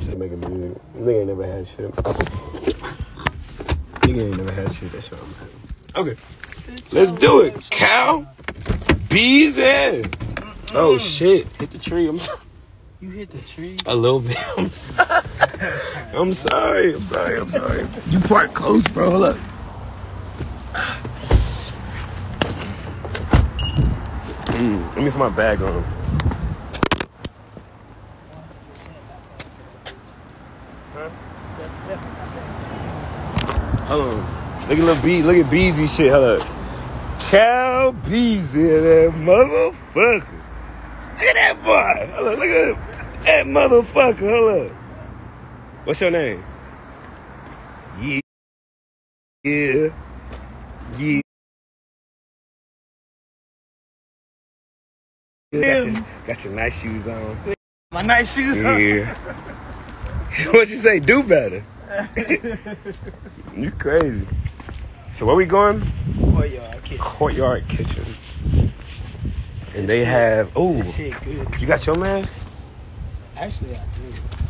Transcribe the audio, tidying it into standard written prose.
Just making music. Nigga ain't never had shit. Nigga ain't never had shit. That's what I'm having. Okay. Let's do it. Cow. Bees in. Oh, shit. Hit the tree. I'm sorry. You hit the tree? A little bit. I'm sorry. I'm sorry. You park close, bro. Hold up. Let me put my bag on. Hold on. Look at little B. Look at Beezy shit. Hold up. Cow Beezy, that motherfucker. Look at that boy. Hold up. Look at that motherfucker. Hold up. What's your name? Yeah. Got your nice shoes on. My nice shoes on? Yeah. What you say? Do better. You crazy. So where we going? Courtyard kitchen. And they have... Oh, shit good. You got your mask? Actually, I do.